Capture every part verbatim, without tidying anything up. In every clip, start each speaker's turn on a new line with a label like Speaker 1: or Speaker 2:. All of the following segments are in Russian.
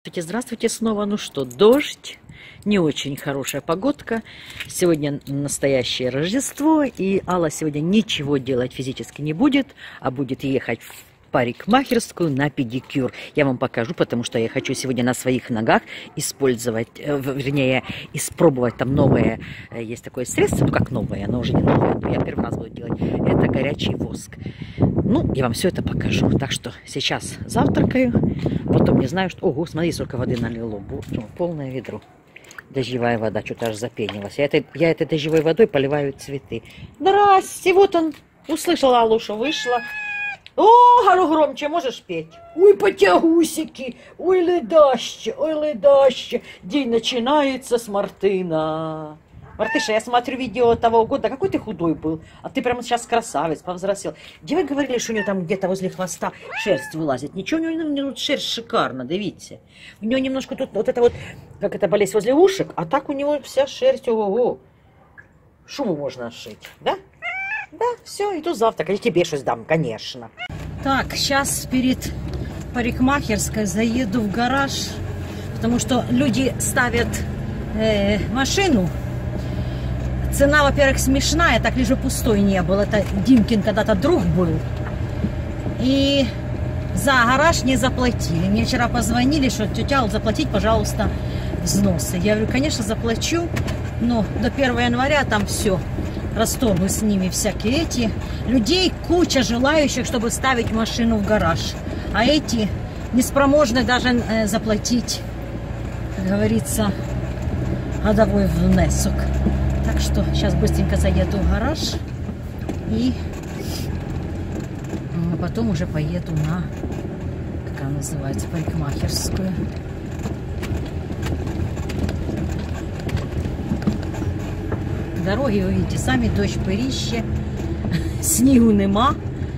Speaker 1: Здравствуйте, здравствуйте снова. Ну что, дождь, не очень хорошая погодка. Сегодня настоящее Рождество, и Алла сегодня ничего делать физически не будет, а будет ехать в парикмахерскую на педикюр. Я вам покажу, потому что я хочу сегодня на своих ногах использовать, вернее, испробовать там новое, есть такое средство, ну как новое, оно уже не новое, но я первый раз буду делать, это горячий воск. Ну, я вам все это покажу. Так что сейчас завтракаю, потом не знаю, что... Ого, смотри, сколько воды налило, полное ведро. Дождевая вода, что-то аж запенилась. Я этой, я этой дождевой водой поливаю цветы. Здрасте, вот он, услышала Алуша, вышла. О, говорю, громче, можешь петь? Ой, потягусики, ой, ледаще, ой, ледаще. День начинается с Мартына. Мартыша, я смотрю видео того года, какой ты худой был. А ты прямо сейчас красавец, повзрослел. Где вы говорили, что у него там где-то возле хвоста шерсть вылазит? Ничего, у него тут шерсть шикарно, да видите? У него немножко тут вот это вот, как это, болезнь возле ушек, а так у него вся шерсть, ого-го. Шубу можно сшить, да? Да, все, иду завтрак. Я тебе что-то дам, конечно. Так, сейчас перед парикмахерской заеду в гараж, потому что люди ставят э, машину. Цена, во-первых, смешная, так лишь бы пустой не был. Это Димкин когда-то друг был. И за гараж не заплатили. Мне вчера позвонили, что тетя, вот заплатить, пожалуйста, взносы. Я говорю, конечно, заплачу, но до первого января там все. Расторгну с ними всякие эти. Людей куча желающих, чтобы ставить машину в гараж. А эти неспроможны даже э, заплатить, как говорится, годовой внесок. Так что сейчас быстренько заеду в гараж и потом уже поеду на, как она называется, парикмахерскую. Дороги, вы видите, сами дощ пирище, снігу нема.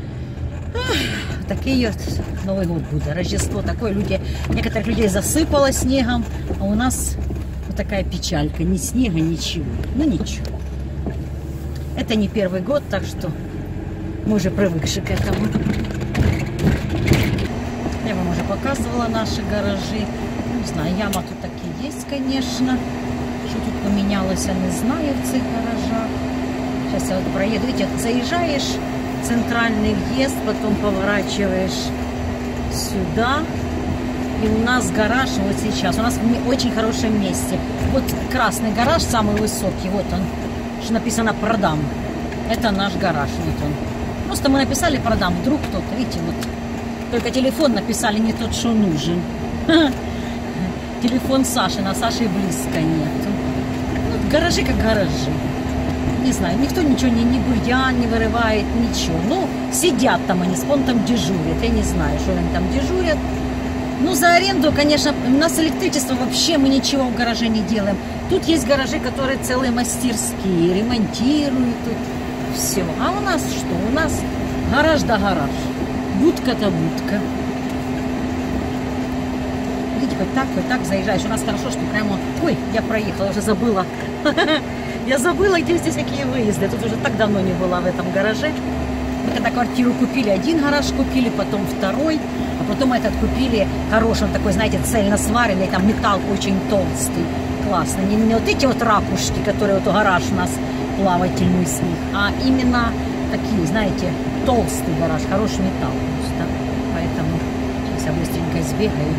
Speaker 1: Такий от Новый год буде. Рождество такое, люди, некоторых людей засыпало снегом, а у нас вот такая печалька, ни снега, ничего. Ну ничего. Это не первый год, так что мы уже привыкши к этому. Я вам уже показывала наши гаражи. Не знаю, яма тут такие есть, конечно. Что тут поменялось, я не знаю в цих гаражах. Сейчас я вот проеду. Видите, заезжаешь, центральный въезд, потом поворачиваешь сюда. И у нас гараж вот сейчас. У нас в очень хорошем месте. Вот красный гараж, самый высокий. Вот он, что написано «Продам». Это наш гараж. Вот он. Просто мы написали «Продам». Вдруг кто-то, видите, вот. Только телефон написали не тот, что нужен. Телефон Саши, на Саши близко нет. Ну, гаражи как гаражи. Не знаю, никто ничего не, не бурьян не вырывает, ничего. Ну, сидят там они, с понтом дежурят. Я не знаю, что они там дежурят. Ну, за аренду, конечно, у нас электричество вообще мы ничего в гараже не делаем. Тут есть гаражи, которые целые мастерские, ремонтируют тут все. А у нас что? У нас гараж да гараж. Будка-то будка. Видите, хоть так, хоть так заезжаешь. У нас хорошо, что прямо... Ой, я проехала, уже забыла. Я забыла, где здесь какие выезды. Тут уже так давно не была в этом гараже. Мы когда квартиру купили, один гараж купили, потом второй, а потом этот купили хороший, он такой, знаете, цельно сваренный, там металл очень толстый, классно. Не, не вот эти вот ракушки, которые вот у гараж у нас плавательный с них, а именно такие, знаете, толстый гараж, хороший металл просто. Поэтому сейчас я быстренько сбегаю.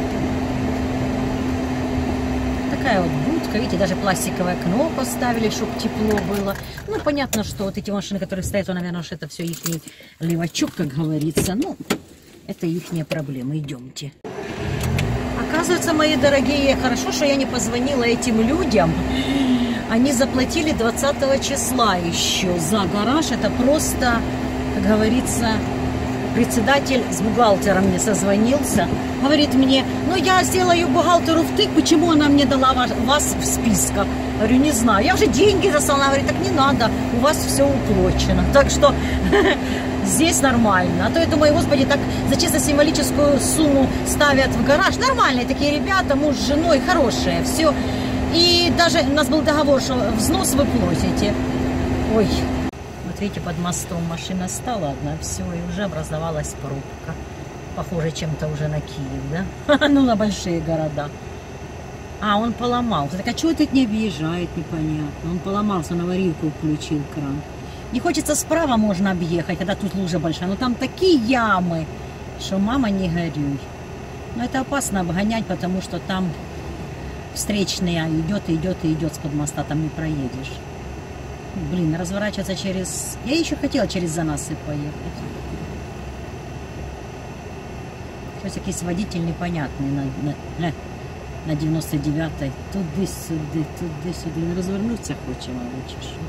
Speaker 1: Такая вот будка, видите, даже пластиковое окно поставили, чтобы тепло было. Ну, понятно, что вот эти машины, которые стоят, то, наверное, что это все их левачок, как говорится. Ну, это ихние проблемы. Идемте. Оказывается, мои дорогие, хорошо, что я не позвонила этим людям. Они заплатили двадцатого числа еще за гараж. Это просто, как говорится... Председатель с бухгалтером мне созвонился, говорит мне, ну я сделаю бухгалтеру втык, почему она мне дала вас, вас в списках? Говорю, не знаю, я уже деньги заслала, говорит, так не надо, у вас все уплочено. Так что здесь нормально. А то я думаю, господи, так за чисто символическую сумму ставят в гараж. Нормальные такие ребята, муж с женой, хорошие, все. И даже у нас был договор, что взнос вы платите. Ой. Видите, под мостом машина стала одна, все, и уже образовалась пробка. Похоже чем-то уже на Киев, да? Ну, на большие города. А, он поломался. Так а чего тут не объезжает, непонятно. Он поломался, на аварийку включил кран. Не хочется справа можно объехать, когда тут лужа большая. Но там такие ямы, что мама не горюй. Но это опасно обгонять, потому что там встречный идет и идет и идет с-под моста, там не проедешь. Блин, разворачиваться через... Я еще хотела через занасы поехать. Щось якийсь водитель непонятний на, на, на дев'яносто дев'ятій. Туди-сюди, туди-сюди. Він розвернутися хоче, мабуть, чи що.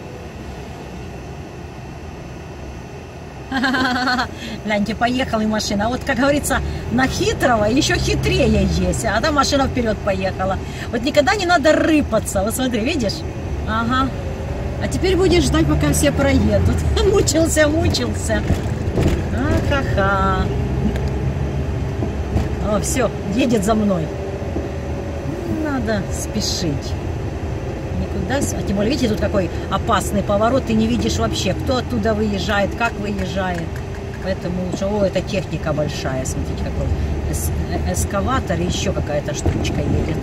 Speaker 1: Гляньте, поехала машина. А вот, как говорится, на хитрого еще хитрее есть. А там машина вперед поехала. Вот никогда не надо рыпаться. Вот смотри, видишь? Ага. А теперь будешь ждать, пока все проедут. Мучился, мучился. А-ха-ха. О, все, едет за мной. Надо спешить. Никуда. А тем более, видите, тут какой опасный поворот. Ты не видишь вообще, кто оттуда выезжает, как выезжает. Поэтому лучше... О, это техника большая. Смотрите, какой эс эскаватор и еще какая-то штучка едет.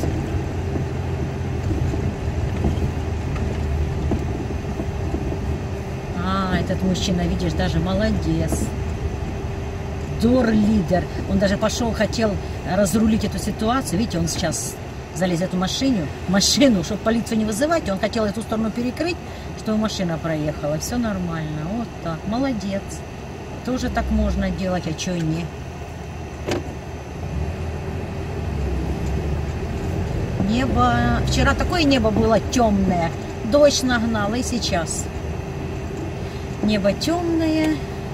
Speaker 1: А, этот мужчина, видишь, даже молодец. Дор-лидер. Он даже пошел, хотел разрулить эту ситуацию. Видите, он сейчас залез в эту машину, машину, чтобы полицию не вызывать. Он хотел эту сторону перекрыть, чтобы машина проехала. Все нормально. Вот так. Молодец. Тоже так можно делать, а что и не. Небо... Вчера такое небо было темное. Дождь нагнал, и сейчас. Небо темное.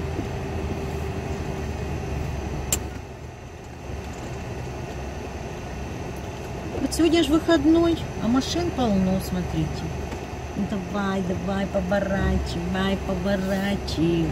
Speaker 1: Сегодня же выходной, а машин полно, смотрите. Давай, давай, поворачивай, поворачивай.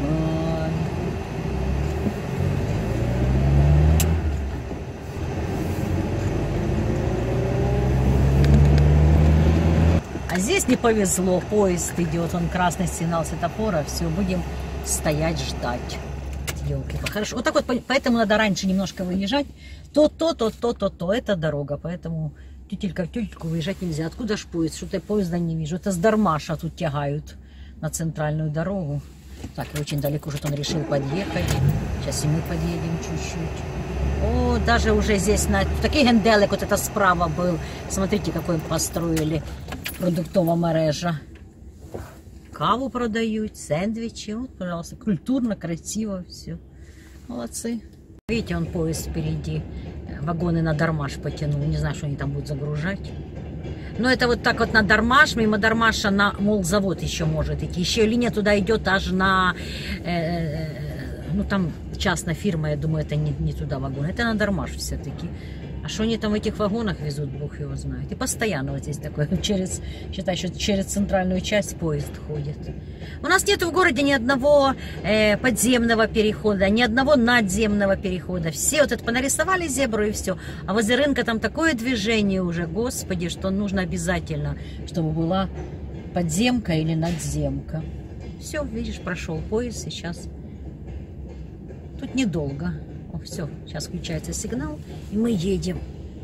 Speaker 1: А здесь не повезло, поезд идет, он красный сигнал светофора, все, будем стоять, ждать. Елки, хорошо. Вот так вот, поэтому надо раньше немножко выезжать. То, то, то, то, то, то, это дорога, поэтому тютелька в тютельку выезжать нельзя. Откуда ж поезд? Что-то я поезда не вижу. Это с Дармаша тут тягают на центральную дорогу. Так, и очень далеко что-то он решил подъехать. Сейчас и мы подъедем чуть-чуть. О, даже уже здесь, на такий генделик, вот это справа был. Смотрите, какой построили продуктова мережа. Каву продают, сэндвичи. Вот, пожалуйста, культурно, красиво все. Молодцы. Видите, он поезд впереди. Вагоны на Дармаш потянул. Не знаю, что они там будут загружать. Но это вот так вот на Дармаш. Мимо Дармаша на молзавод еще может идти. Еще линия туда идет аж на... Э, ну, там частная фирма, я думаю, это не, не туда вагон. Это на Дармаш все-таки. А что они там в этих вагонах везут, Бог его знает. И постоянно вот здесь такое, через, считай, что через центральную часть поезд ходит. У нас нет в городе ни одного э, подземного перехода, ни одного надземного перехода. Все вот это понарисовали зебру и все. А возле рынка там такое движение уже, господи, что нужно обязательно, чтобы была подземка или надземка. Все, видишь, прошел поезд сейчас. Тут недолго. О, все, сейчас включается сигнал, и мы едем.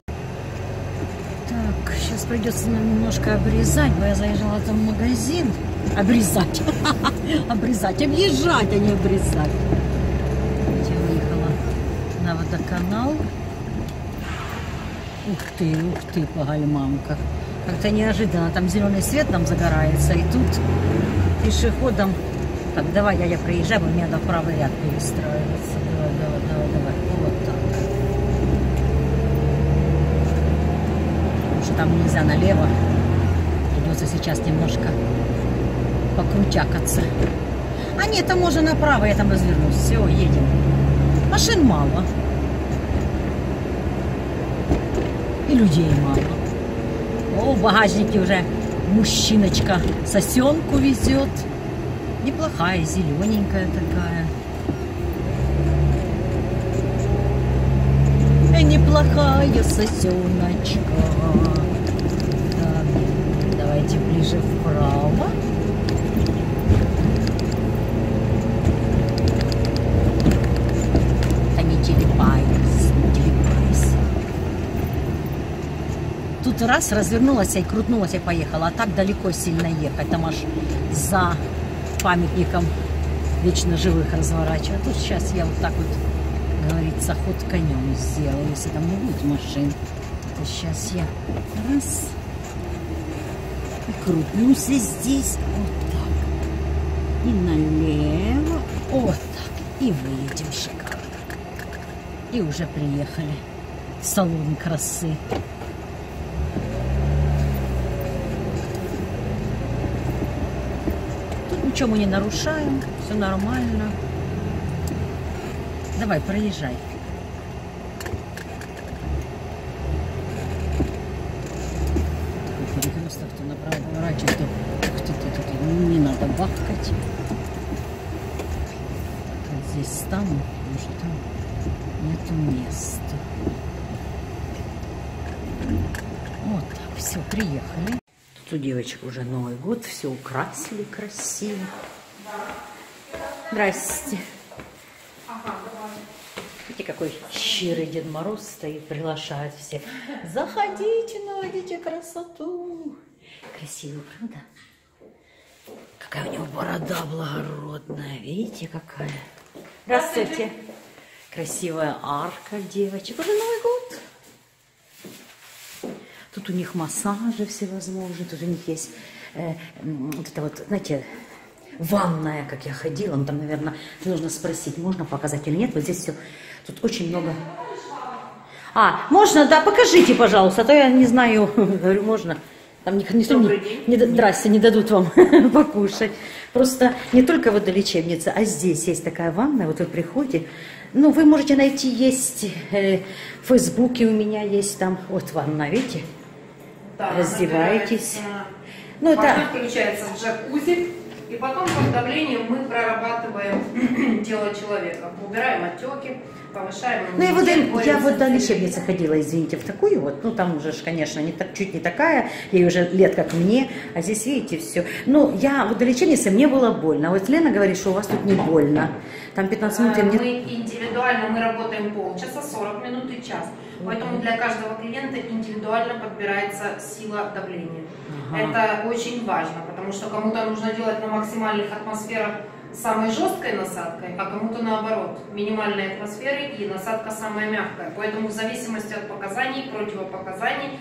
Speaker 1: Так, сейчас придется нам немножко обрезать, бо я заезжала там в магазин. Обрезать. Обрезать, объезжать, а не обрезать. Я выехала на водоканал. Ух ты, ух ты, погальмамка. Как-то неожиданно, там зеленый свет нам загорается, и тут пешеходом... Так, давай, я, я проезжаю, мне надо в правый ряд перестраиваться. Давай, давай, давай, давай. Вот так. Потому что там нельзя налево. Придется сейчас немножко покрутякаться. А нет, там можно направо, я там развернусь. Все, едем. Машин мало. И людей мало. О, в багажнике уже мужчиночка сосенку везет. Неплохая, зелененькая такая. Неплохая сосеночка. Так, давайте ближе вправо. Канители Тут раз развернулась и крутнулась и поехала. А так далеко сильно ехать. Там аж за памятником вечно живых разворачивать. Тут сейчас я вот так вот, говорится, ход конем сделаю, если там не будет машин. То сейчас я раз и крутнусь здесь вот так. И налево. Вот так. И выедем шикарно. И уже приехали в салон красы. Тут ничего мы не нарушаем. Все нормально. Давай, проезжай. Такой перекресток, кто направо поворачивает, то кто-то тут не надо бахкать. Вот здесь стану, потому что там нету места. Вот так, все, приехали. Тут у девочек уже Новый год, все украсили красиво. Здрасте. Видите, какой щирый Дед Мороз стоит, приглашает всех. Заходите, наводите красоту. Красиво, правда? Какая у него борода благородная. Видите, какая? Здравствуйте. Красивая арка девочек. Уже Новый год. Тут у них массажи всевозможные. Тут у них есть э, вот это вот, знаете, ванная, как я ходила. Ну, там, наверное, нужно спросить, можно показать или нет. Вот здесь все. Тут очень много. А, можно, да, покажите, пожалуйста. А то я не знаю. Говорю, можно. Там никто не, не, здрасте, не дадут вам покушать. Просто не только водолечебница, а здесь есть такая ванная. Вот вы приходите. Ну, вы можете найти, есть э, в Фейсбуке у меня есть там. Вот ванна, видите? Да, раздеваетесь. Ну, это
Speaker 2: включается в джакузи. И потом под давлением мы прорабатываем тело человека. Убираем отеки, повышаем иммунитет.
Speaker 1: Ну, и вот я вот до лечебницы ходила, извините, в такую вот. Ну, там уже, конечно, не так, чуть не такая. Ей уже лет, как мне. А здесь, видите, все. Ну, я вот до лечебницы, мне было больно. А вот Лена говорит, что у вас тут не больно. Там пятнадцать минут.
Speaker 2: Мы
Speaker 1: мне...
Speaker 2: индивидуально, мы работаем полчаса, сорок минут и час. Поэтому для каждого клиента индивидуально подбирается сила давления. Ага. Это очень важно, потому что кому-то нужно делать на максимальных атмосферах самой жесткой насадкой, а кому-то наоборот, минимальной атмосферы и насадка самая мягкая. Поэтому в зависимости от показаний, противопоказаний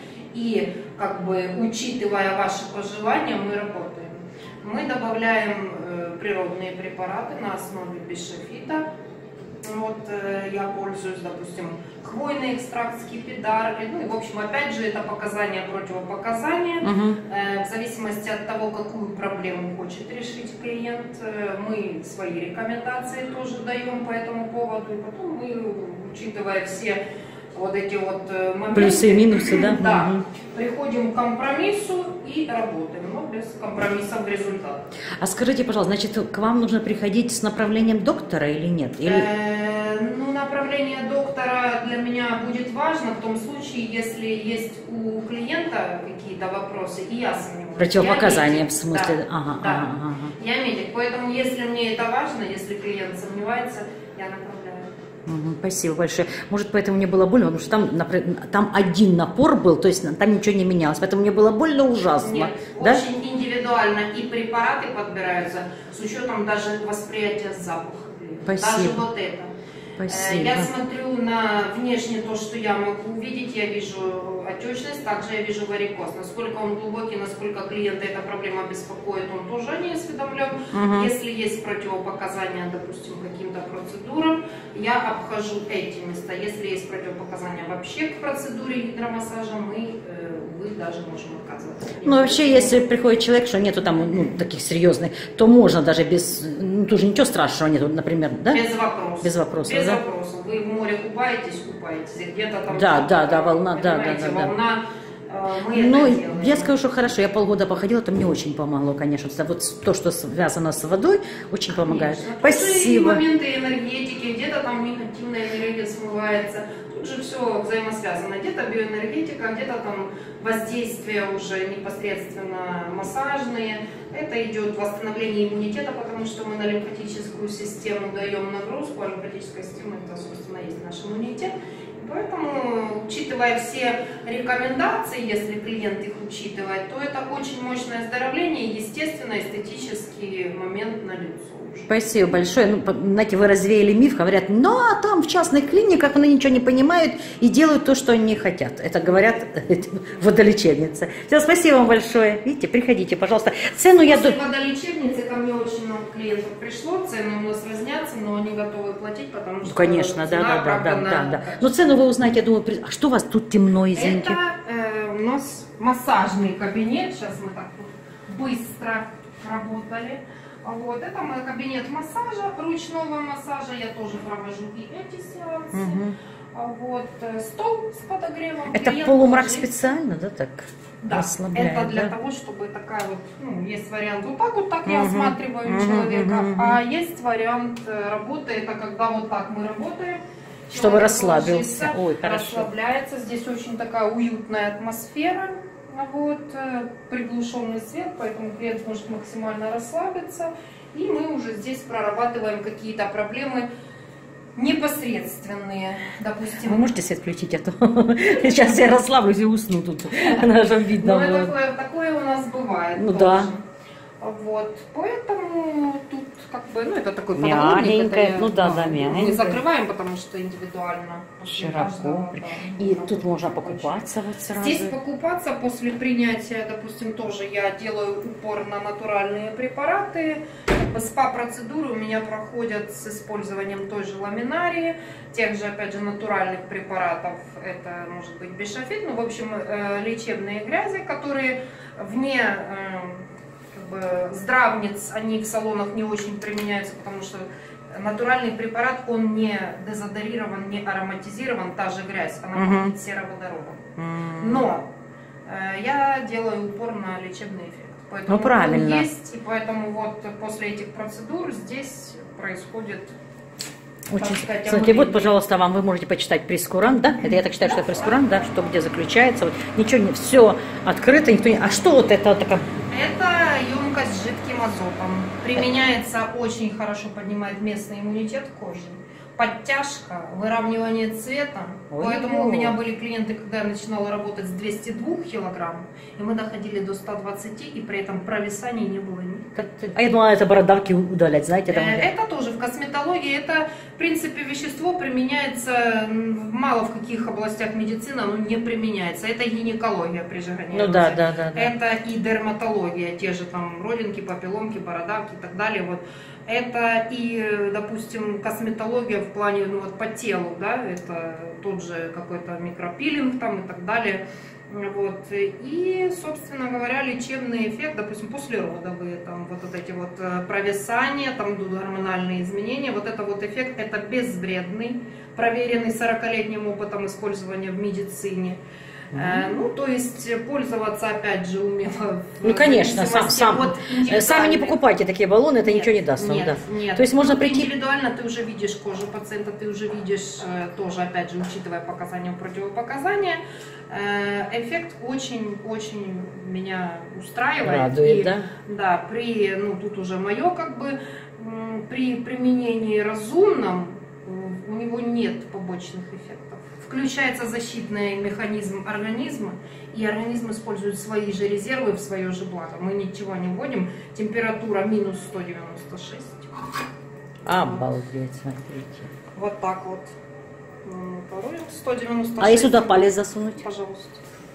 Speaker 2: и как бы учитывая ваши пожелания, мы работаем. Мы добавляем э, природные препараты на основе бишофита. Вот э, я пользуюсь, допустим, хвойный экстракт, скипидар. Ну и в общем, опять же, это показания, противопоказания. Uh-huh. э, в зависимости от того, какую проблему хочет решить клиент, э, мы свои рекомендации тоже даем по этому поводу. И потом мы, учитывая все вот эти вот моменты,
Speaker 1: плюсы и минусы, да?
Speaker 2: Да, угу. Приходим к компромиссу и работаем, но без компромиссов результат.
Speaker 1: А скажите, пожалуйста, значит, к вам нужно приходить с направлением доктора или нет? Или...
Speaker 2: Э, ну, направление доктора для меня будет важно в том случае, если есть у клиента какие-то вопросы, и я сомневаюсь.
Speaker 1: Противопоказания, в смысле?
Speaker 2: Да,
Speaker 1: ага,
Speaker 2: да.
Speaker 1: Ага, ага.
Speaker 2: Я медик, поэтому если мне это важно, если клиент сомневается, я направляю.
Speaker 1: Угу, спасибо большое. Может, поэтому мне было больно, потому что там, например, там один напор был, то есть там ничего не менялось, поэтому мне было больно ужасно.
Speaker 2: Нет,
Speaker 1: да?
Speaker 2: очень индивидуально, и препараты подбираются с учетом даже восприятия запаха.
Speaker 1: Спасибо.
Speaker 2: Даже вот это.
Speaker 1: Спасибо.
Speaker 2: Я смотрю на внешне то, что я могу увидеть, я вижу отечность, также я вижу варикоз. Насколько он глубокий, насколько клиента эта проблема беспокоит, он тоже не осведомлен. Угу. Если есть противопоказания, допустим, каким-то процедурам, я обхожу эти места. Если есть противопоказания вообще к процедуре гидромассажа, мы, вы даже можем отказываться.
Speaker 1: Ну, вообще, если приходит человек, что нету там ну, таких серьезных, то можно даже без, ну, тоже ничего страшного нету, например, да?
Speaker 2: Без вопросов.
Speaker 1: Без вопросов,
Speaker 2: Без
Speaker 1: да?
Speaker 2: вопросов. Вы в море купаетесь, купаетесь, где-то там...
Speaker 1: Да, да, да, волна, да, да, да, да.
Speaker 2: Волна, мы
Speaker 1: ну,
Speaker 2: это делаем.
Speaker 1: Я скажу, что хорошо, я полгода походила, это мне очень помогло, конечно. Вот то, что связано с водой, очень помогает. Конечно.
Speaker 2: Спасибо. Моменты энергетики, где-то там негативная энергия смывается. Тут же все взаимосвязано. Где-то биоэнергетика, где-то там воздействие уже непосредственно массажные. Это идет восстановление иммунитета, потому что мы на лимфатическую систему даем нагрузку, а лимфатическая система это, собственно, есть наш иммунитет. Поэтому, учитывая все рекомендации, если клиент их учитывает, то это очень мощное оздоровление и, естественно, эстетический момент на лицо.
Speaker 1: Спасибо большое. Ну, знаете, вы развеяли миф, говорят, ну, а там в частных клиниках они ничего не понимают и делают то, что они хотят. Это говорят водолечебницы. Все, спасибо вам большое. Видите, приходите, пожалуйста. Цену я...
Speaker 2: После водолечебницы ко мне очень много клиентов пришло, цены у нас разнятся, но они готовы платить, потому что...
Speaker 1: Ну, конечно, да, да, да, да, да, да. Но цену вы узнаете, я думаю, при... а что у вас тут темно, извините?
Speaker 2: Это э, у нас массажный кабинет, сейчас мы так вот быстро работали. Вот, это мой кабинет массажа, ручного массажа, я тоже провожу и эти сеансы. Угу. Вот, стол с подогревом.
Speaker 1: Это полумрак тоже специально, да, так?
Speaker 2: Да, это для да? того, чтобы такая вот, ну, есть вариант вот так вот, так угу. я осматриваю угу, человека, угу, а есть вариант работы, это когда вот так мы работаем.
Speaker 1: Чтобы расслабился. Ой,
Speaker 2: расслабляется, здесь очень такая уютная атмосфера. Вот, приглушенный свет, поэтому клиент может максимально расслабиться. И мы уже здесь прорабатываем какие-то проблемы непосредственные. Допустим.
Speaker 1: Вы можете свет включить, а то сейчас я расслаблюсь и усну тут. Она же видно.
Speaker 2: Ну, такое, такое у нас бывает.
Speaker 1: Ну да.
Speaker 2: Вот, поэтому тут как бы, ну это такой
Speaker 1: мягенькое, ну да, да, мягенькое.
Speaker 2: Мы закрываем, потому что индивидуально.
Speaker 1: Широко. Каждого, да, и тут можно покупаться вот сразу.
Speaker 2: Здесь покупаться после принятия, допустим, тоже я делаю упор на натуральные препараты. СПА-процедуры у меня проходят с использованием той же ламинарии, тех же, опять же, натуральных препаратов. Это может быть бешафит, ну, в общем, лечебные грязи, которые вне... здравниц, они в салонах не очень применяются, потому что натуральный препарат, он не дезодорирован, не ароматизирован, та же грязь, она пахнет uh-huh. сероводородом. Uh-huh. Но э, я делаю упор на лечебный эффект. Поэтому
Speaker 1: ну, правильно.
Speaker 2: Он есть, и поэтому вот после этих процедур здесь происходит...
Speaker 1: Очень. Смотрите, вот, пожалуйста, вам вы можете почитать прескурант, да? Это я так считаю, что это прескурант, да, что где заключается. Вот, ничего не, все открыто, никто не. А что вот это вот такое?
Speaker 2: Это емкость с жидким азотом. Применяется очень хорошо, поднимает местный иммунитет кожи. Подтяжка, выравнивание цвета. Ой, поэтому ой. У меня были клиенты, когда я начинала работать с двухсот двух килограмм, и мы доходили до ста двадцати, и при этом провисаний не было никаких.
Speaker 1: А я думала, это бородавки удалять, знаете? Там
Speaker 2: это тоже в косметологии. Это, в принципе, вещество применяется мало в каких областях медицины, оно не применяется. Это гинекология при жировании.
Speaker 1: Ну да, да, да, да.
Speaker 2: Это и дерматология, те же там родинки, папилломки, бородавки и так далее. Вот. Это и, допустим, косметология в плане, ну вот по телу, да, это тот же какой-то микропилинг там и так далее. Вот. И, собственно говоря, лечебный эффект, допустим, послеродовые, там вот эти вот провисания, там идут гормональные изменения, вот это вот эффект, это безвредный, проверенный сорокалетним опытом использования в медицине. Mm-hmm. Ну, то есть пользоваться, опять же, умело.
Speaker 1: Ну, конечно, сам, сам, сами не покупайте такие баллоны, это нет, ничего не даст.
Speaker 2: Нет,
Speaker 1: да.
Speaker 2: нет.
Speaker 1: То есть можно
Speaker 2: ну,
Speaker 1: прийти...
Speaker 2: Индивидуально ты уже видишь кожу пациента, ты уже видишь, тоже, опять же, учитывая показания, противопоказания. Эффект очень-очень меня устраивает.
Speaker 1: Радует,
Speaker 2: и,
Speaker 1: да?
Speaker 2: Да, при, ну, тут уже мое, как бы, при применении разумном у него нет побочных эффектов. Включается защитный механизм организма, и организм использует свои же резервы в свое же благо. Мы ничего не вводим. Температура минус сто девяносто шесть.
Speaker 1: Обалдеть, смотрите.
Speaker 2: Вот так вот. сто девяносто шесть.
Speaker 1: А если сюда палец засунуть?
Speaker 2: Пожалуйста.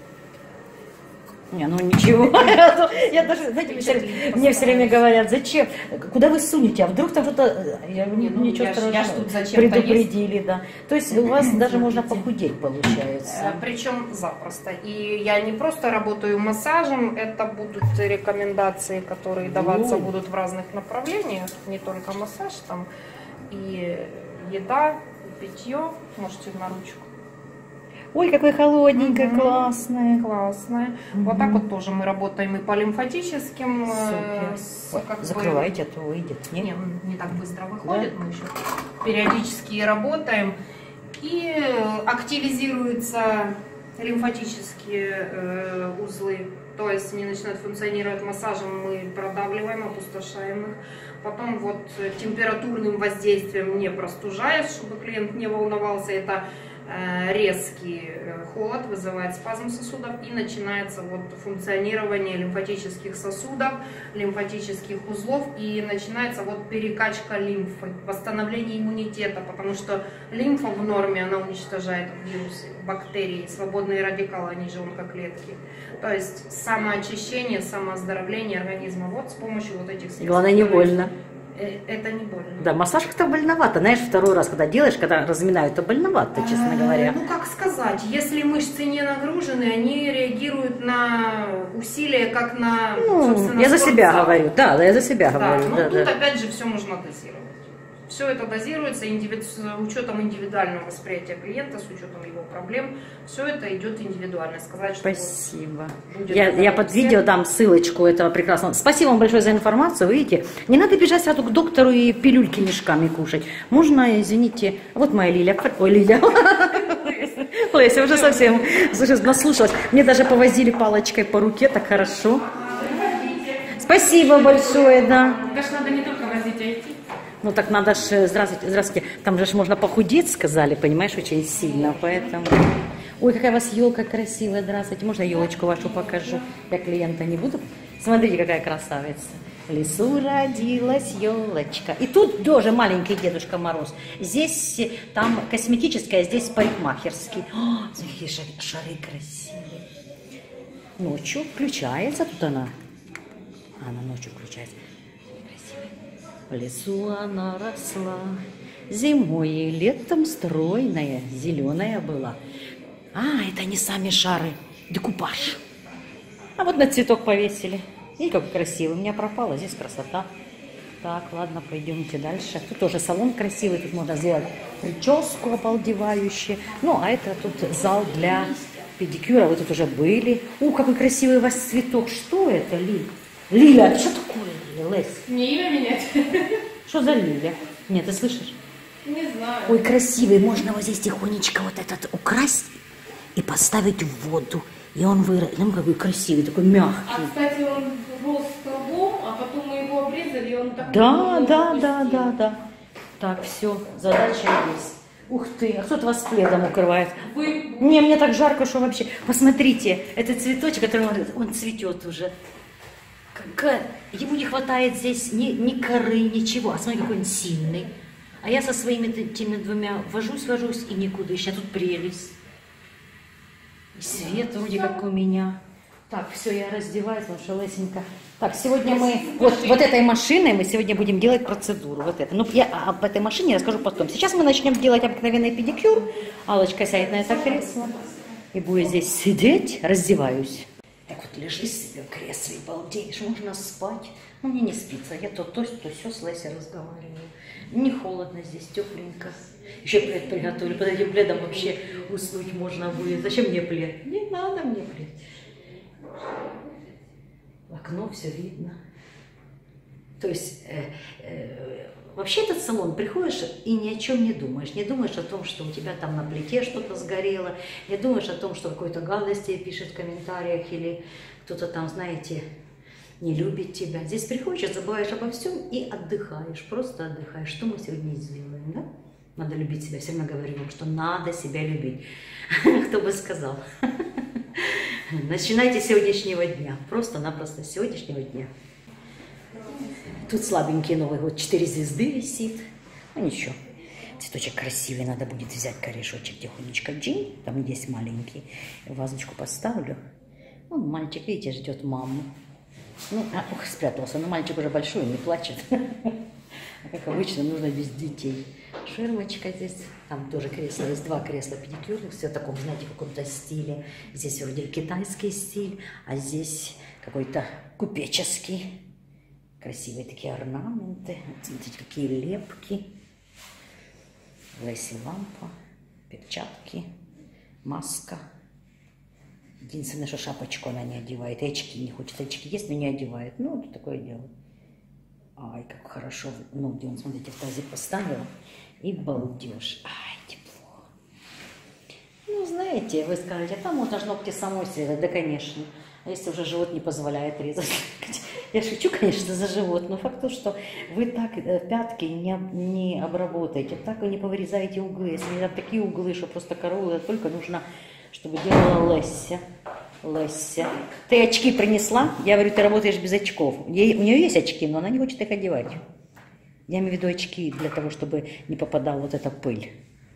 Speaker 1: Не, ну ничего. Я даже, знаете, мне все время говорят, зачем? Куда вы сунете? А вдруг там что-то... Ничего страшного. Предупредили, да. То есть у вас даже можно похудеть, получается.
Speaker 2: Причем запросто. И я не просто работаю массажем, это будут рекомендации, которые даваться будут в разных направлениях. Не только массаж, там и еда, и питье. Можете на ручку.
Speaker 1: Ой, какое холодненькое, угу. классное.
Speaker 2: Классное. Угу. Вот так вот тоже мы работаем и по лимфатическим.
Speaker 1: С, как закрывайте, бы... а то выйдет. Нет?
Speaker 2: Не, не так быстро выходит. Да? Мы еще периодически работаем. И активизируются лимфатические э, узлы. То есть они начинают функционировать массажем, мы продавливаем, опустошаем их. Потом вот температурным воздействием, не простужаясь, чтобы клиент не волновался, это резкий холод вызывает спазм сосудов и начинается вот функционирование лимфатических сосудов, лимфатических узлов и начинается вот перекачка лимфы, восстановление иммунитета, потому что лимфа в норме, она уничтожает вирусы, бактерии, свободные радикалы, они же онкоклетки. То есть самоочищение, самооздоровление организма вот с помощью вот этих средств.
Speaker 1: Главное, не больно.
Speaker 2: Это не больно.
Speaker 1: Да, массаж как-то больновато. Знаешь, второй раз, когда делаешь, когда разминают, то больновато, честно говоря.
Speaker 2: Ну, как сказать, если мышцы не нагружены, они реагируют на усилия, как на,
Speaker 1: ну,
Speaker 2: собственно,
Speaker 1: я за себя
Speaker 2: спортзал.
Speaker 1: говорю, да, да, я за себя
Speaker 2: да,
Speaker 1: говорю.
Speaker 2: Ну,
Speaker 1: да,
Speaker 2: тут
Speaker 1: да.
Speaker 2: опять же все нужно дозировать. Все это дозируется индиви... с учетом индивидуального восприятия клиента, с учетом его проблем. Все это идет индивидуально. Сказать, что
Speaker 1: Спасибо.
Speaker 2: Вот
Speaker 1: я я под всем. Видео дам ссылочку этого прекрасного. Спасибо вам большое за информацию. Видите, не надо бежать сразу к доктору и пилюльки мешками кушать. Можно, извините, вот моя Лиля. Ой, Лиля. Леся уже совсем наслушалась. Мне даже повозили палочкой по руке, так хорошо. Спасибо большое, да.
Speaker 3: Даже надо не только возить, а идти.
Speaker 1: Ну так надо же, здравствуйте, здравствуйте, там же можно похудеть, сказали, понимаешь, очень сильно, поэтому... Ой, какая у вас елка красивая, здравствуйте, можно елочку вашу покажу? Я клиента не буду. Смотрите, какая красавица. В лесу родилась елочка. И тут тоже маленький Дедушка Мороз. Здесь там косметическая, здесь парикмахерский. О, смотрите, шары, шары красивые. Ночью включается, тут она. Она ночью включается. В лесу она росла, зимой и летом стройная, зеленая была. А, это не сами шары, декупаж. А вот на цветок повесили. И как красиво. У меня пропало, здесь красота. Так, ладно, пойдемте дальше. Тут тоже салон красивый, тут можно сделать прическу обалдевающую. Ну, а это тут зал для педикюра. Вы тут уже были. О, какой красивый у вас цветок. Что это, Лиля? Лиля, это что такое? Лесь.
Speaker 3: Мне имя менять?
Speaker 1: Что за Лиля? Нет, ты слышишь?
Speaker 3: Не знаю.
Speaker 1: Ой, красивый. Можно вот здесь тихонечко вот этот украсть и поставить в воду. И он вырос. Ну, какой красивый, такой мягкий.
Speaker 3: А, кстати, он рос столбом, а потом мы его обрезали, и он так...
Speaker 1: Да, да, да, да, да. Так, все, задача есть. Ух ты, а кто-то вас пледом укрывает?
Speaker 3: Вы...
Speaker 1: Не, мне так жарко, что вообще... Посмотрите, этот цветочек, который он, он цветет уже. Как... Ему не хватает здесь ни, ни коры, ничего. А смотри, какой он сильный. А я со своими этими двумя вожусь, вожусь и никуда. Еще тут прелесть. И свет вроде как у меня. Так, все, я раздеваюсь, потому что лысенько. Так, сегодня мы вот, вот этой машиной мы сегодня будем делать процедуру. Вот это. Ну, я об этой машине расскажу потом. Сейчас мы начнем делать обыкновенный педикюр. Аллочка сядет на это кресло и будет здесь сидеть. Раздеваюсь. Так вот лежи себе в кресле и балдеешь, можно спать. Ну, мне не спится, я то то, то все с Лесей разговариваю. Не холодно здесь, тепленько. Еще плед приготовлю, под этим пледом вообще уснуть можно будет. Зачем мне плед? Не надо мне плед. В окно все видно. То есть, э, э, вообще этот салон, приходишь и ни о чем не думаешь. Не думаешь о том, что у тебя там на плите что-то сгорело. Не думаешь о том, что какой-то гадость тебе пишет в комментариях. Или кто-то там, знаете, не любит тебя. Здесь приходишь, забываешь обо всем и отдыхаешь. Просто отдыхаешь. Что мы сегодня сделаем, да? Надо любить себя. Все равно говорю вам, что надо себя любить. Кто бы сказал. Начинайте с сегодняшнего дня. Просто-напросто с сегодняшнего дня. Тут слабенький Новый год. Четыре звезды висит. Ну ничего. Цветочек красивый. Надо будет взять корешочек тихонечко джин. Там есть маленький. Вазочку поставлю. Вон мальчик, видите, ждет маму. Ну, а, ух, спрятался. Но мальчик уже большой, не плачет. А как обычно, нужно без детей. Ширмочка здесь. Там тоже кресло. Есть два кресла педикюрных. Все в таком, знаете, каком-то стиле. Здесь вроде китайский стиль, а здесь какой-то купеческий. Красивые такие орнаменты. Смотрите, какие лепки. Леси лампа. Перчатки. Маска. Единственное, что шапочку она не одевает. И очки не хочет. Очки есть, но не одевает. Ну, вот такое дело. Ай, как хорошо. Ну, где он, смотрите, в тазик поставила. И балдеж. Ай, тепло. Ну, знаете, вы скажете, там можно ж ногти самой срезать. Да, конечно. А если уже живот не позволяет резать? Я шучу, конечно, за живот, но факт то, что вы так пятки не, не обработаете, так вы не повырезаете углы. Если там такие углы, что просто корову только нужно, чтобы делала Леся. Леся. Ты очки принесла? Я говорю, ты работаешь без очков. Ей, у нее есть очки, но она не хочет их одевать. Я имею в виду очки для того, чтобы не попадала вот эта пыль.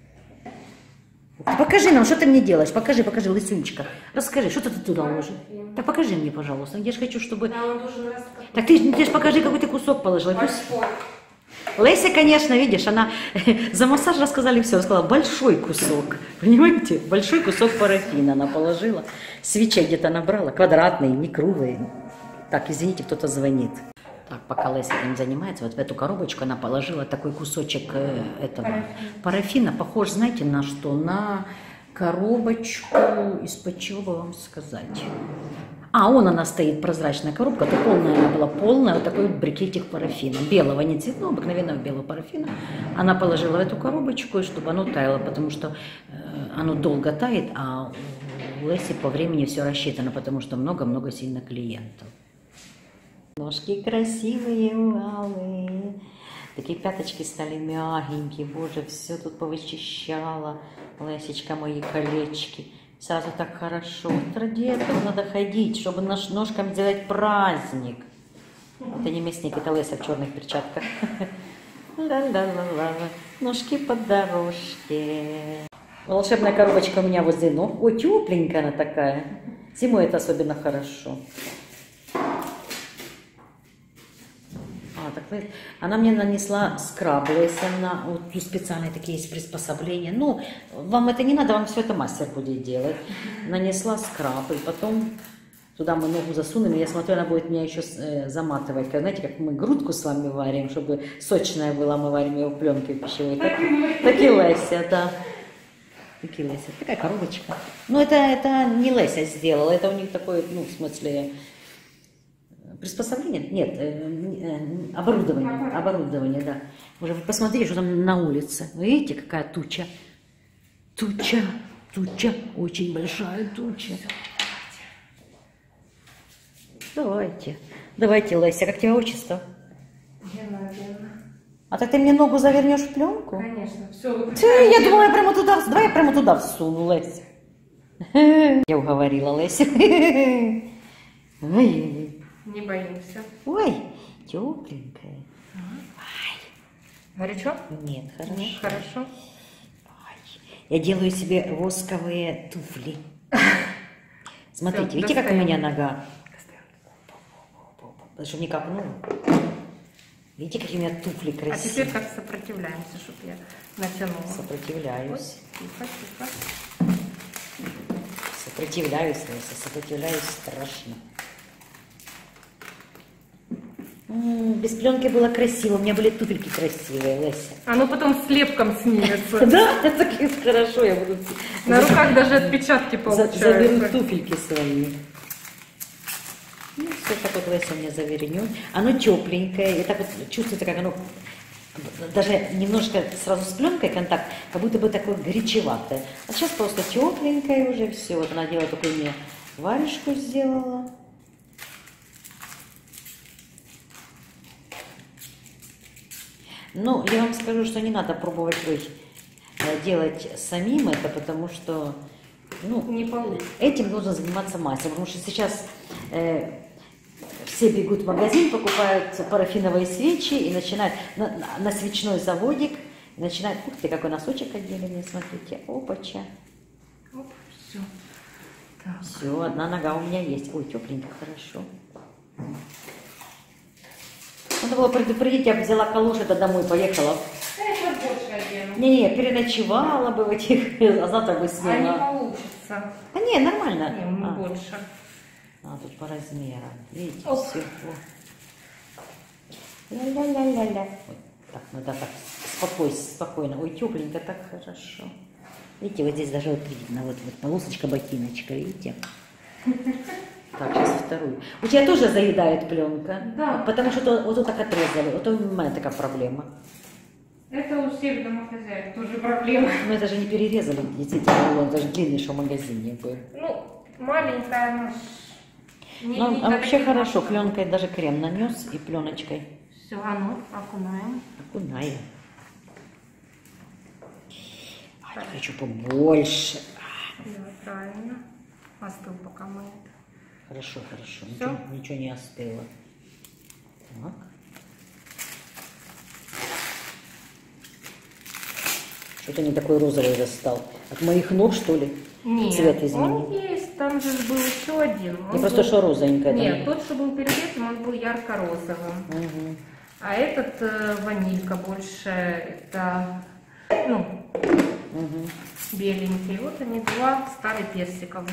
Speaker 1: Покажи нам, что ты мне делаешь? Покажи, покажи, лысунечка. Расскажи, что ты туда ложишь? Так покажи мне, пожалуйста. Я же хочу, чтобы...
Speaker 2: Да, он должен раз...
Speaker 1: Так ты, ты же покажи, какой ты кусок положила.
Speaker 2: Большой.
Speaker 1: Леся, конечно, видишь, она за массаж рассказали все. Сказала, большой кусок. Понимаете? Большой кусок парафина она положила. Свечей где-то набрала. Квадратный, не круглый. Так, извините, кто-то звонит. Так, пока Леся этим занимается, вот в эту коробочку она положила такой кусочек э, этого парафина. парафина. Похож, знаете, на что? На коробочку, из-под чего бы вам сказать? А, вон она стоит, прозрачная коробка, то полная она была, полная, вот такой вот брикетик парафина. Белого, не цветного, обыкновенного белого парафина. Она положила в эту коробочку, чтобы оно таяло, потому что э, оно долго тает, а у Леси по времени все рассчитано, потому что много-много сильно клиентов. Ножки красивые у Аллы. Такие пяточки стали мягенькие. Боже, все тут повычищала. Лесечка, мои колечки. Сразу так хорошо. Ради этого надо ходить, чтобы наш ножкам сделать праздник. Это не мясник, это Леся в черных перчатках. Ла-ла-ла-ла. Ножки под дорожке. Волшебная коробочка у меня возле ног. Ой, тепленькая она такая. Зимой это особенно хорошо. А, так, она мне нанесла скраб, она, вот специальные такие есть приспособления. Ну, вам это не надо, вам все это мастер будет делать. Нанесла скраб, и потом туда мы ногу засунем, и я смотрю, она будет меня еще э, заматывать. Как, знаете, как мы грудку с вами варим, чтобы сочная была, мы варим ее в пленке пищевой. Так, так и Леся, да. Так и Леся. Такая коробочка. Ну, это, это не Леся сделала, это у них такое, ну, в смысле... Приспособление? Нет, э, э, оборудование. Оборудование, да. Уже вы посмотрите, что там на улице. Вы видите, какая туча? Туча, туча, очень большая туча. Давайте. Давайте, Леся, как тебе отчество?
Speaker 3: Гена, Гена.
Speaker 1: А так ты мне ногу завернешь в пленку?
Speaker 3: Конечно. Все,
Speaker 1: Ты, я думала, я прямо туда, давай я прямо туда всуну, Леся. Я уговорила Лесю. Ой.
Speaker 3: Не боимся.
Speaker 1: Ой, тепленькая.
Speaker 3: Ай. Горячо?
Speaker 1: Нет, хорошо.
Speaker 3: Нет, хорошо.
Speaker 1: Ой, я делаю себе восковые туфли. Смотрите,
Speaker 3: Всё,
Speaker 1: видите, как у
Speaker 3: достаем.
Speaker 1: меня нога? Чтобы не копнула. Видите, какие у меня туфли красивые.
Speaker 3: А теперь как сопротивляемся, чтобы я натянула.
Speaker 1: Сопротивляюсь.
Speaker 3: Тихо, тихо.
Speaker 1: Сопротивляюсь, Леся, сопротивляюсь страшно. М-м, без пленки было красиво, у меня были туфельки красивые, Леся.
Speaker 3: Оно потом слепком снимется.
Speaker 1: Да, это хорошо, я буду...
Speaker 3: На руках даже отпечатки получаются.
Speaker 1: Заверну туфельки свои. Ну, все так вот Леся мне завернет. Оно тепленькое, и так вот чувствуется, как оно... Даже немножко сразу с пленкой контакт, как будто бы такое горячеватое. А сейчас просто тепленькое уже все. Вот она делала такую мне варежку сделала. Ну, я вам скажу, что не надо пробовать ой, делать самим это, потому что ну,
Speaker 3: Не получится.
Speaker 1: этим должен заниматься мастер. Потому что сейчас э, все бегут в магазин, покупают парафиновые свечи и начинают на, на, на свечной заводик. И начинают, ух ты, какой носочек отдельный, смотрите, опача.
Speaker 3: Оп, все. Так.
Speaker 1: Все, одна нога у меня есть. Ой, тепленько, хорошо. Надо было предупредить, я бы взяла калоши, да домой поехала.
Speaker 3: Это больше одену.
Speaker 1: Не-не, переночевала бы в этих, а завтра бы
Speaker 3: А не
Speaker 1: сняла.
Speaker 3: получится.
Speaker 1: А не, нормально.
Speaker 3: Не, мы
Speaker 1: а.
Speaker 3: больше.
Speaker 1: А, тут по размерам. Видите,
Speaker 3: Оп.
Speaker 1: все. Ля-ля-ля-ля-ля. Так, надо так спокойно, спокойно. Ой, тепленько, так хорошо. Видите, вот здесь даже вот видно, вот, вот полосочка ботиночка, видите? Так, сейчас вторую. У тебя тоже заедает пленка?
Speaker 3: Да.
Speaker 1: Потому что то, вот тут так отрезали. Вот у меня такая проблема.
Speaker 3: Это у всех домохозяек тоже проблема.
Speaker 1: Но это же не перерезали, действительно, рулон, это же длинный, что в магазине был.
Speaker 3: Ну, маленькая, но... Не,
Speaker 1: Ну,
Speaker 3: не
Speaker 1: а вообще
Speaker 3: такие
Speaker 1: хорошо,
Speaker 3: масштабы.
Speaker 1: пленкой даже крем нанес и пленочкой
Speaker 3: Все, а ну, окунаем.
Speaker 1: окунаем. А, я хочу побольше.
Speaker 3: Да, правильно. Остыл пока мы это.
Speaker 1: Хорошо, хорошо,
Speaker 3: Всё?
Speaker 1: ничего, ничего не остыло. Так. Что-то не такой розовый уже стал. От моих ног, что ли?
Speaker 3: Нет,
Speaker 1: Цвет изменил.
Speaker 3: он есть, там же был еще один. Он
Speaker 1: Не просто
Speaker 3: был-
Speaker 1: что розовенькое. там.
Speaker 3: Нет, тот, что был перед этим, он был ярко-розовым.
Speaker 1: Мгм.
Speaker 3: А этот э, ванилька больше, это, ну,
Speaker 1: Мгм.
Speaker 3: беленький. Вот они два, старый персиковый.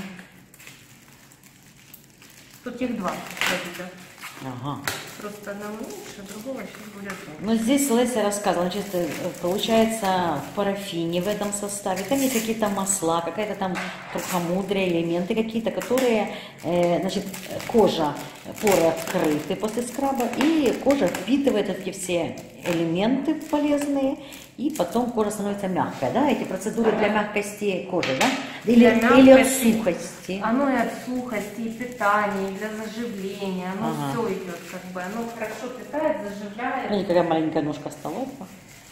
Speaker 3: Тут их два, кстати,
Speaker 1: Ага.
Speaker 3: просто одного лучше, другого сейчас будет.
Speaker 1: Но здесь Леся рассказывала, значит, э, получается в парафине в этом составе, там есть какие-то масла, какая-то там трухомудрия, элементы какие-то, которые, э, значит, кожа, поры открыты после скраба, и кожа впитывает эти все элементы полезные, и потом кожа становится мягкая, да, эти процедуры для мягкости кожи, да, или,
Speaker 3: Для
Speaker 1: или от
Speaker 3: мягкости.
Speaker 1: сухости.
Speaker 3: Оно и от сухости, и питания, и для заживления, оно
Speaker 1: Ага.
Speaker 3: все идет как бы, оно хорошо питает, заживляет.
Speaker 1: Смотрите, какая маленькая ножка столовка.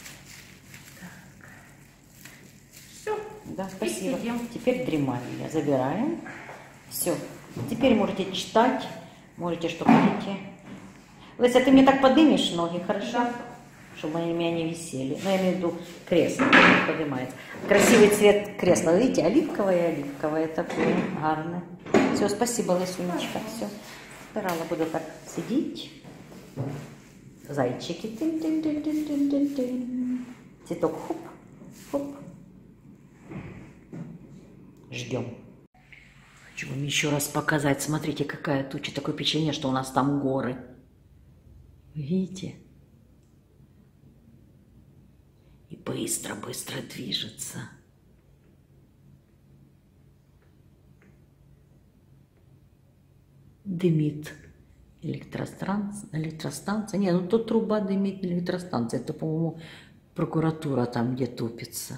Speaker 3: Все.
Speaker 1: Да, спасибо.
Speaker 3: сидим.
Speaker 1: Теперь дремание забираем. Все. Теперь можете читать, можете что хотите. Леся, ты мне так поднимешь ноги, хорошо?
Speaker 3: Да.
Speaker 1: Чтобы они у меня не висели. Ну, я имею в виду кресло поднимается. Красивый цвет кресла. Видите, оливковое, оливковое такое, гарное. Все, спасибо, Лесунечка. Все. Старала буду так сидеть. Зайчики. Тын-тын-тын-тын-тын-тын. Цветок хоп, хоп. Ждем. Хочу вам еще раз показать. Смотрите, какая туча. Такое впечатление, что у нас там горы. Видите? И быстро-быстро движется. Дымит электростанция. электростанция. Не, ну тут труба дымит электростанция. Это, по-моему, прокуратура там, где топится.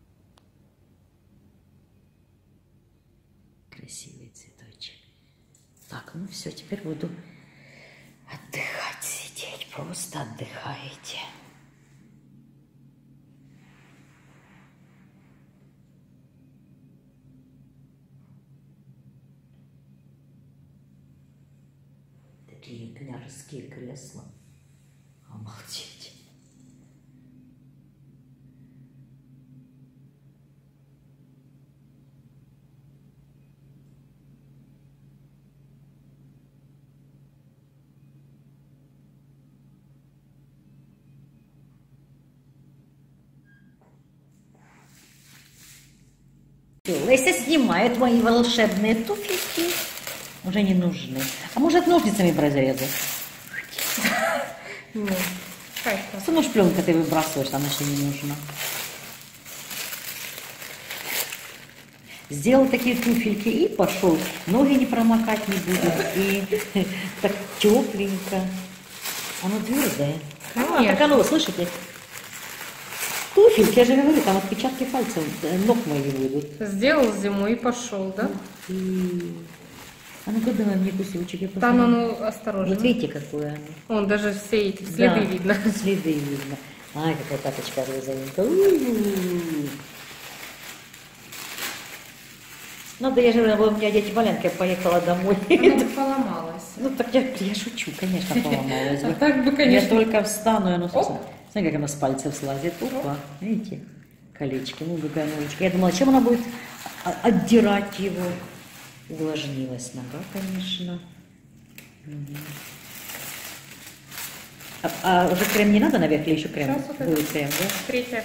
Speaker 1: Красивый цветочек. Так, ну все, теперь буду отдыхать, сидеть. Просто отдыхаете. Такие княжеские кресла. Обалдеть. Леся снимает мои волшебные туфельки. Уже не нужны. А может ножницами разрезать?
Speaker 3: Нет. Как это?
Speaker 1: Что нож пленка ты выбрасываешь, она еще не нужна. Сделал такие туфельки и пошел. Ноги не промокать не будет. И так тепленько. Оно твердое. А,
Speaker 3: Конечно.
Speaker 1: так оно, слышите? Туфельки, я же говорю, там отпечатки пальцев, ног мои будут.
Speaker 3: Сделал зимой и пошел, да?
Speaker 1: И... А ну-ка давай мне кусочек, я
Speaker 3: Там
Speaker 1: посмотрю.
Speaker 3: оно осторожно.
Speaker 1: Вот видите, какое оно.
Speaker 3: Вон даже все эти следы
Speaker 1: Да,
Speaker 3: видно.
Speaker 1: Следы видно. Ай, какая тапочка розовенькая. У-у-у. Надо, я же говорю, у меня одеть валенки, я поехала домой.
Speaker 3: Оно поломалось.
Speaker 1: Ну так я, я шучу, конечно, поломалась.
Speaker 3: А так бы,
Speaker 1: Я
Speaker 3: конечно.
Speaker 1: только встану, и оно, собственно,
Speaker 3: Оп.
Speaker 1: смотри, как оно с пальцев слазит. Опа, видите, колечки, ну какая ножичка. Я думала, чем она будет о- отдирать его. Увлажнилась нога, конечно. Мгм. А, а уже крем не надо наверх или еще крем?
Speaker 3: Сейчас вот это.
Speaker 1: Будет крем, да?
Speaker 3: Третья.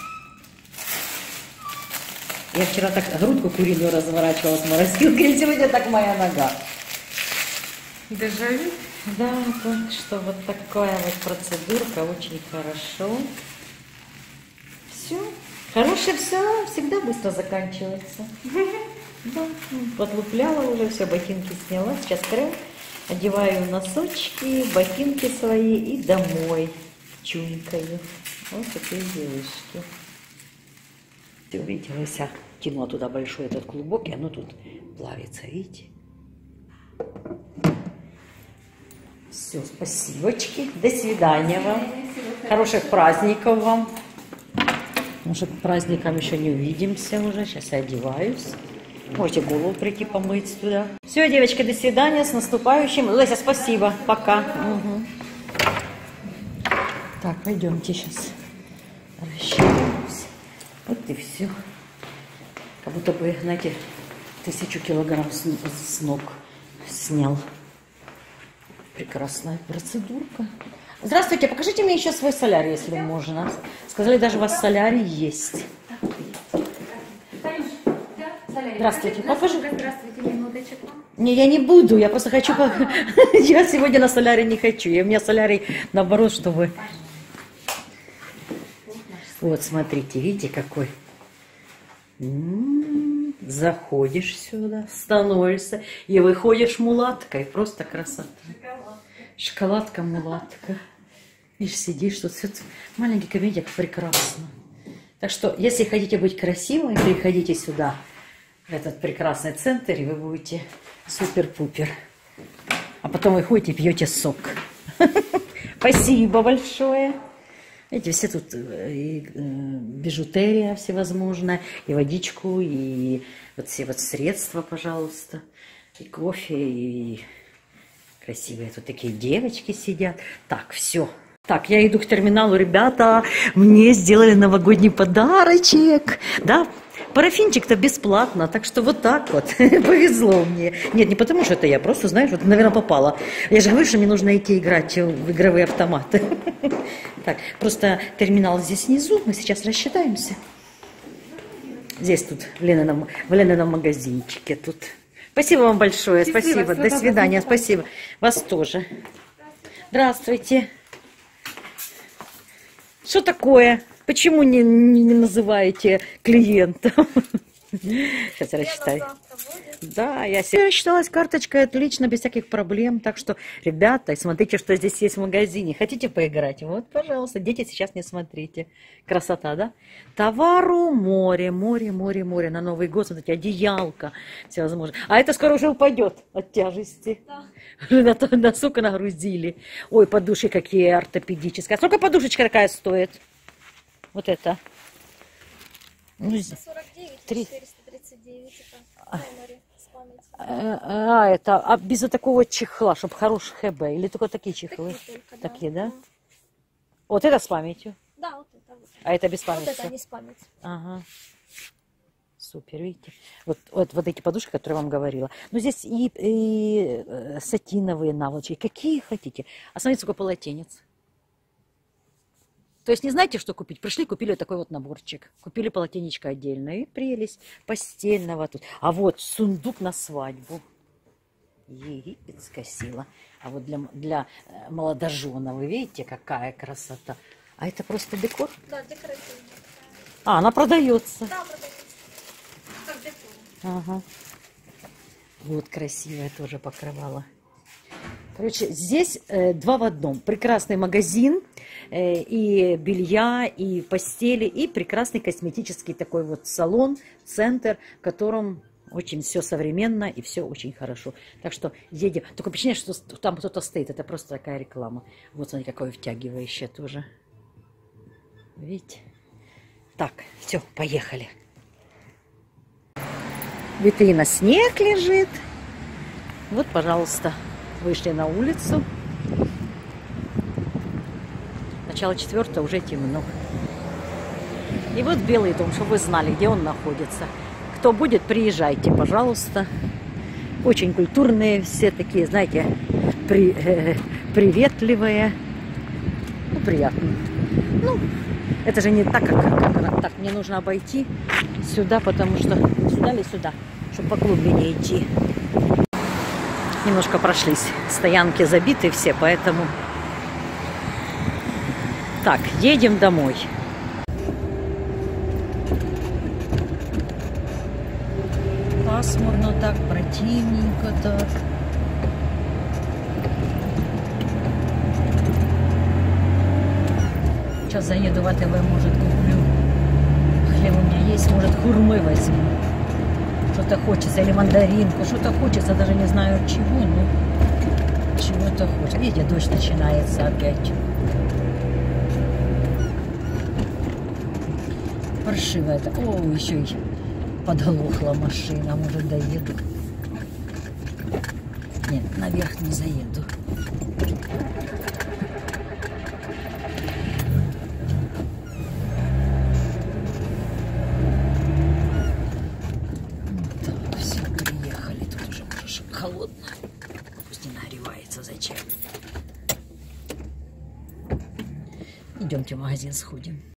Speaker 1: Я вчера так грудку куриную разворачивала с морозилкой, и сегодня так моя нога.
Speaker 3: Дежавю.
Speaker 1: Да, так что вот такая вот процедурка, очень хорошо. Все. Хорошее все всегда быстро заканчивается. Да, подлупляла уже, все, ботинки сняла. Сейчас крем, одеваю носочки, ботинки свои и домой. чунькаю. Вот такие девушки. Ты увидите, я тянула туда большой этот клубок, и оно тут плавится, видите? Все, спасибочки. До свидания вам. Хороших праздников вам. Может, к праздникам еще не увидимся уже. Сейчас я одеваюсь. Можете голову прийти помыть туда. Все, девочки, до свидания. С наступающим. Леся, спасибо. Пока. Угу. Так, пойдемте сейчас. Расщепимся. Вот и все. Как будто бы, знаете, тысячу килограмм с, с ног снял. Прекрасная процедурка. Здравствуйте, покажите мне еще свой солярий, если можно. Сказали, даже у вас солярий есть. Здравствуйте, покажи.
Speaker 3: Здравствуйте, минуточек.
Speaker 1: Не, я не буду, я просто хочу... Я сегодня на солярий не хочу. И у меня солярий, наоборот, чтобы... Вот, смотрите, видите, какой? М-м-м, заходишь сюда, становишься и выходишь мулаткой. Просто красота. Шоколадка, мулатка. Видишь, сидишь тут, все маленький кабинетик, прекрасно. Так что, если хотите быть красивой, приходите сюда, в этот прекрасный центр, и вы будете супер-пупер. А потом вы ходите и пьете сок. Спасибо большое. Видите, все тут и бижутерия всевозможная, и водичку, и вот все вот средства, пожалуйста, и кофе, и красивые тут такие девочки сидят. Так, все. Так, я иду к терминалу, ребята, мне сделали новогодний подарочек, да, парафинчик-то бесплатно, так что вот так вот, повезло мне. Нет, не потому что это я, просто, знаешь, вот, наверное, попала. Я же говорю, что мне нужно идти играть в игровые автоматы. Так, просто терминал здесь внизу, мы сейчас рассчитаемся. Здесь тут, в Ленином, в Ленином магазинчике тут. Спасибо вам большое, спасибо, спасибо. До свидания, спасибо. Вас тоже. Здравствуйте. Что такое? Почему не, не, не называете клиентов? Сейчас я рассчитаю. Да, я себе рассчиталась карточкой отлично, без всяких проблем. Так что, ребята, смотрите, что здесь есть в магазине. Хотите поиграть? Вот, пожалуйста. Дети, сейчас не смотрите. Красота, да? Товару море, море, море, море. На Новый год, смотрите, одеялка. Всевозможно. А это скоро уже упадет от тяжести. Да. На, на сука нагрузили. Ой, подушки какие ортопедические. А сколько подушечка такая стоит? Вот это. Ну,
Speaker 4: сорок девять,
Speaker 1: три.
Speaker 4: четыреста тридцать девять, это
Speaker 1: а,
Speaker 4: с памятью.
Speaker 1: а, это, а без такого чехла, чтобы хороший ХБ, или только такие чехлы?
Speaker 4: Такие, только,
Speaker 1: такие,
Speaker 4: да?
Speaker 1: да? Вот это с памятью?
Speaker 4: Да, вот это. Вот.
Speaker 1: А это без памяти?
Speaker 4: Вот это не с памятью.
Speaker 1: Ага. Супер, видите? Вот, вот, вот эти подушки, которые я вам говорила. Но здесь и, и сатиновые наволочки, какие хотите. А смотрите, сколько полотенец. То есть не знаете, что купить? Пришли, купили такой вот наборчик. Купили полотенечко отдельно. И прелесть постельного тут. А вот сундук на свадьбу. Египетская сила. А вот для, для молодожена, вы видите, какая красота. А это просто декор?
Speaker 4: Да, декоративная.
Speaker 1: А, она продается.
Speaker 4: Да, продается. Как декор.
Speaker 1: Ага. Вот красивое тоже покрывало. Короче, здесь э, два в одном. Прекрасный магазин э, и белья, и постели, и прекрасный косметический такой вот салон, центр, в котором очень все современно и все очень хорошо. Так что едем. Только впечатление, что там кто-то стоит. Это просто такая реклама. Вот смотри, какое втягивающее тоже. Видите? Так, все, поехали. Витрина, снег лежит. Вот, пожалуйста. Вышли на улицу. Начало четвертого, уже темно. И вот Белый дом, чтобы вы знали, где он находится. Кто будет, приезжайте, пожалуйста. Очень культурные, все такие, знаете, при, э, приветливые. Ну, приятно. Ну, это же не так, как, как так. Мне нужно обойти сюда, потому что сюда или сюда, чтобы по клубе не идти. Немножко прошлись. Стоянки забиты все, поэтому... Так, едем домой. Пасмурно так, противненько так. Сейчас заеду в АТБ, может, куплю. Хлеб у меня есть, может, хурмы возьму. Что-то хочется, или мандаринку, что-то хочется, даже не знаю чего, но чего-то хочется. Видите, дождь начинается опять. Паршиво это. О, еще и подглохла машина, может, доеду. Нет, наверх не заеду. Так, все, приехали. Тут уже, может, холодно. Пусть не нагревается, зачем? Идемте в магазин сходим.